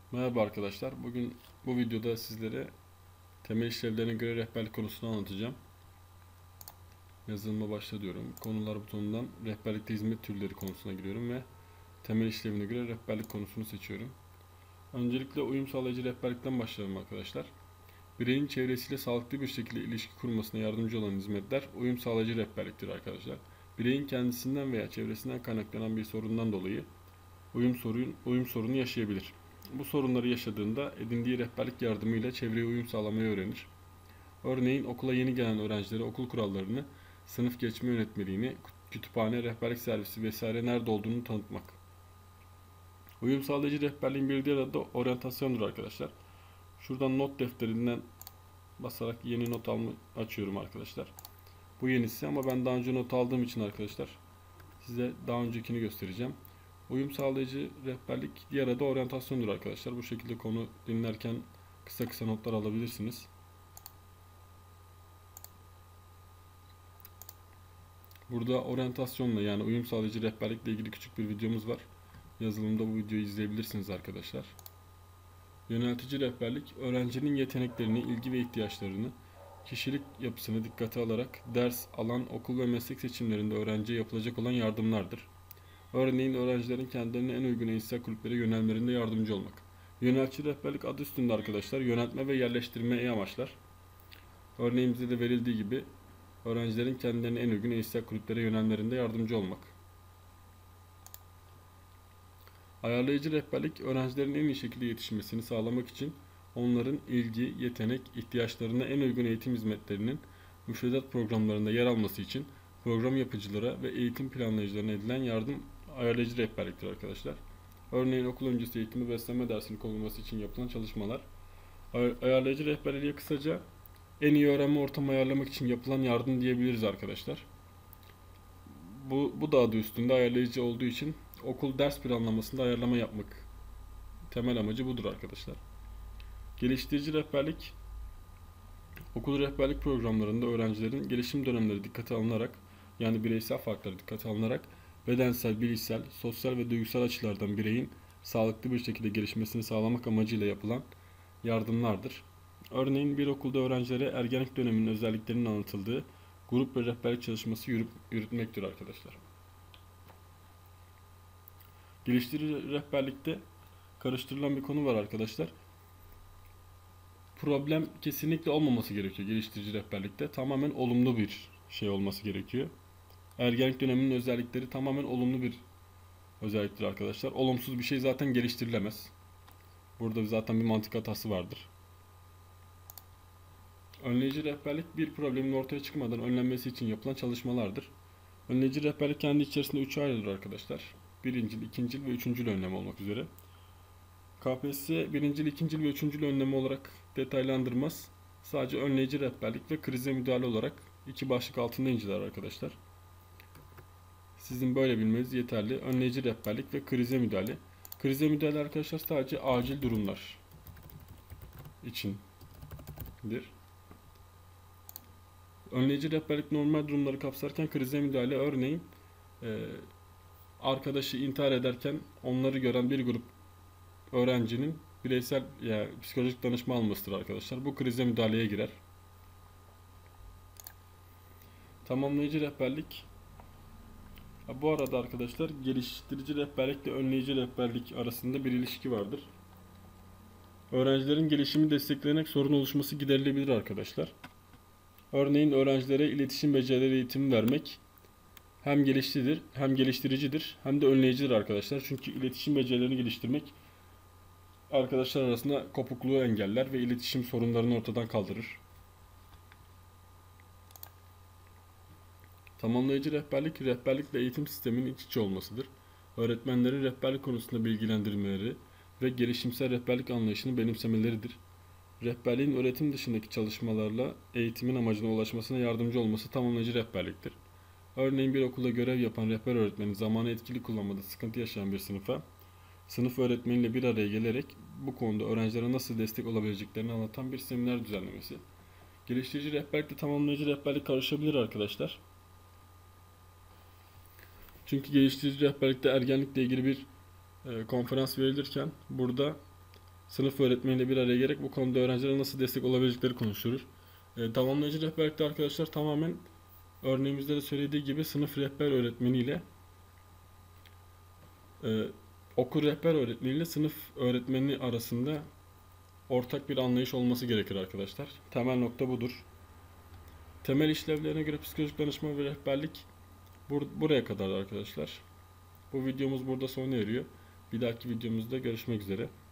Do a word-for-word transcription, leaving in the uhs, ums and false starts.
Merhaba arkadaşlar. Bugün bu videoda sizlere temel işlevlerine göre rehberlik konusunu anlatacağım. Yazılıma başla diyorum. Konular butonundan rehberlikte hizmet türleri konusuna giriyorum ve temel işlevine göre rehberlik konusunu seçiyorum. Öncelikle uyum sağlayıcı rehberlikten başlayalım arkadaşlar. Bireyin çevresiyle sağlıklı bir şekilde ilişki kurmasına yardımcı olan hizmetler uyum sağlayıcı rehberliktir arkadaşlar. Bireyin kendisinden veya çevresinden kaynaklanan bir sorundan dolayı uyum sorun, uyum sorunu yaşayabilir. Bu sorunları yaşadığında edindiği rehberlik yardımıyla çevreye uyum sağlamayı öğrenir. Örneğin okula yeni gelen öğrencilere okul kurallarını, sınıf geçme yönetmeliğini, kütüphane, rehberlik servisi vesaire nerede olduğunu tanıtmak. Uyum sağlayıcı rehberliğin bir diğer adı da oryantasyondur arkadaşlar. Şuradan not defterinden basarak yeni not alma açıyorum arkadaşlar. Bu yenisi ama ben daha önce not aldığım için arkadaşlar size daha öncekini göstereceğim. Uyum sağlayıcı rehberlik diğer adı oryantasyondur arkadaşlar. Bu şekilde konu dinlerken kısa kısa notlar alabilirsiniz. Burada oryantasyonla yani uyum sağlayıcı rehberlikle ilgili küçük bir videomuz var. Yazılımda bu videoyu izleyebilirsiniz arkadaşlar. Yöneltici rehberlik, öğrencinin yeteneklerini, ilgi ve ihtiyaçlarını, kişilik yapısını dikkate alarak ders, alan, okul ve meslek seçimlerinde öğrenciye yapılacak olan yardımlardır. Örneğin öğrencilerin kendilerine en uygun eğitsel kulüplere yönelmelerinde yardımcı olmak. Yöneltici rehberlik adı üstünde arkadaşlar yöneltme ve yerleştirmeyi amaçlar. Örneğin bize de verildiği gibi öğrencilerin kendilerine en uygun eğitsel kulüplere yönelmelerinde yardımcı olmak. Ayarlayıcı rehberlik öğrencilerin en iyi şekilde yetişmesini sağlamak için onların ilgi, yetenek, ihtiyaçlarına en uygun eğitim hizmetlerinin müfredat programlarında yer alması için program yapıcılara ve eğitim planlayıcılarına edilen yardım ayarlayıcı rehberliktir arkadaşlar. Örneğin okul öncesi eğitimi beslenme dersinin konulması için yapılan çalışmalar. Ayarlayıcı rehberliğe kısaca en iyi öğrenme ortamı ayarlamak için yapılan yardım diyebiliriz arkadaşlar. Bu, bu da adı üstünde ayarlayıcı olduğu için okul ders planlamasında ayarlama yapmak. Temel amacı budur arkadaşlar. Geliştirici rehberlik, okul rehberlik programlarında öğrencilerin gelişim dönemleri dikkate alınarak, yani bireysel farkları dikkate alınarak bedensel, bilişsel, sosyal ve duygusal açılardan bireyin sağlıklı bir şekilde gelişmesini sağlamak amacıyla yapılan yardımlardır. Örneğin bir okulda öğrencilere ergenlik döneminin özelliklerinin anlatıldığı grup ve rehberlik çalışması yürüp, yürütmektir arkadaşlar. Geliştirici rehberlikte karıştırılan bir konu var arkadaşlar. Problem kesinlikle olmaması gerekiyor geliştirici rehberlikte. Tamamen olumlu bir şey olması gerekiyor. Ergenlik döneminin özellikleri tamamen olumlu bir özelliktir arkadaşlar. Olumsuz bir şey zaten geliştirilemez. Burada zaten bir mantık hatası vardır. Önleyici rehberlik bir problemin ortaya çıkmadan önlenmesi için yapılan çalışmalardır. Önleyici rehberlik kendi içerisinde üçe ayrılır arkadaşlar. Birincil, ikincil ve üçüncül önlem olmak üzere. K P S S birincil, ikincil ve üçüncül önlemi olarak detaylandırmaz. Sadece önleyici rehberlik ve krize müdahale olarak iki başlık altında inceler arkadaşlar. Sizin böyle bilmeniz yeterli. Önleyici rehberlik ve krize müdahale. Krize müdahale arkadaşlar sadece acil durumlar içindir. Önleyici rehberlik normal durumları kapsarken krize müdahale örneğin e, arkadaşı intihar ederken onları gören bir grup öğrencinin bireysel yani psikolojik danışma almasıdır arkadaşlar. Bu krize müdahaleye girer. Tamamlayıcı rehberlik. Bu arada arkadaşlar geliştirici rehberlikle önleyici rehberlik arasında bir ilişki vardır. Öğrencilerin gelişimi desteklenerek sorun oluşması giderilebilir arkadaşlar. Örneğin öğrencilere iletişim becerileri eğitimi vermek hem geliştiridir, hem geliştiricidir, hem de önleyicidir arkadaşlar. Çünkü iletişim becerilerini geliştirmek arkadaşlar arasında kopukluğu engeller ve iletişim sorunlarını ortadan kaldırır. Tamamlayıcı rehberlik, rehberlikle eğitim sisteminin iç içe olmasıdır. Öğretmenlerin rehberlik konusunda bilgilendirmeleri ve gelişimsel rehberlik anlayışını benimsemeleridir. Rehberliğin öğretim dışındaki çalışmalarla eğitimin amacına ulaşmasına yardımcı olması tamamlayıcı rehberliktir. Örneğin bir okulda görev yapan rehber öğretmeni zamanı etkili kullanmada sıkıntı yaşayan bir sınıfa, sınıf öğretmeniyle bir araya gelerek bu konuda öğrencilere nasıl destek olabileceklerini anlatan bir seminer düzenlemesi. Geliştirici rehberlikle tamamlayıcı rehberlik karışabilir arkadaşlar. Çünkü geliştirici rehberlikte ergenlikle ilgili bir e, konferans verilirken burada sınıf öğretmeniyle bir araya gerek bu konuda öğrencilere nasıl destek olabilecekleri konuşulur. E, tamamlayıcı rehberlikte arkadaşlar tamamen örneğimizde de söylediği gibi sınıf rehber öğretmeniyle e, okul rehber öğretmeniyle sınıf öğretmeni arasında ortak bir anlayış olması gerekir arkadaşlar. Temel nokta budur. Temel işlevlerine göre psikolojik danışma ve rehberlik bur buraya kadar arkadaşlar. Bu videomuz burada sona eriyor. Bir dahaki videomuzda görüşmek üzere.